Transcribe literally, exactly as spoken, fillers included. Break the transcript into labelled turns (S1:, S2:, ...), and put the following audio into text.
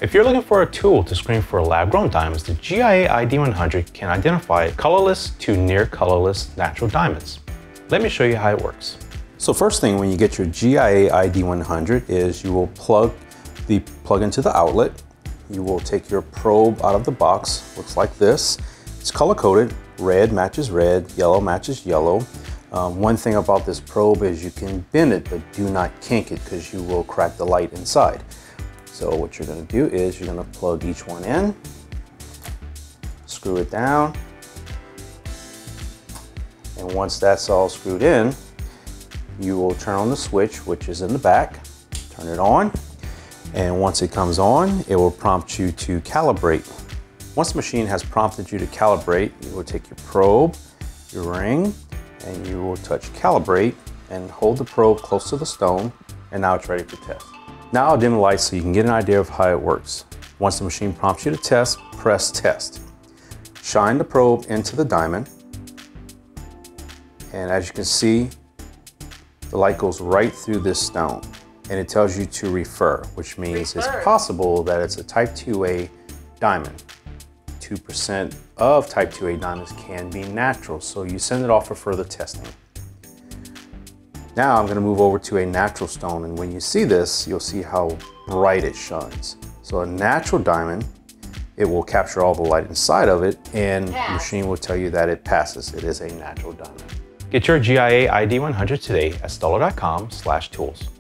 S1: If you're looking for a tool to screen for lab-grown diamonds, the G I A I D one hundred can identify colorless to near colorless natural diamonds. Let me show you how it works. So first thing, when you get your G I A I D one hundred is you will plug the plug into the outlet. You will take your probe out of the box, looks like this. It's color-coded, red matches red, yellow matches yellow. Um, one thing about this probe is you can bend it, but do not kink it because you will crack the light inside. So what you're going to do is you're going to plug each one in, screw it down, and once that's all screwed in, you will turn on the switch, which is in the back, turn it on, and once it comes on, it will prompt you to calibrate. Once the machine has prompted you to calibrate, you will take your probe, your ring, and you will touch calibrate and hold the probe close to the stone, and now it's ready for test. Now I'll dim the lights so you can get an idea of how it works. Once the machine prompts you to test, press test. Shine the probe into the diamond, and as you can see, the light goes right through this stone, and it tells you to refer, which means refer. It's possible that it's a type two A diamond. two percent of type two A diamonds can be natural, so you send it off for further testing. Now I'm going to move over to a natural stone, and when you see this, you'll see how bright it shines. So a natural diamond, it will capture all the light inside of it, and the machine will tell you that it passes. It is a natural diamond. Get your G I A I D one hundred today at stuller dot com slash tools.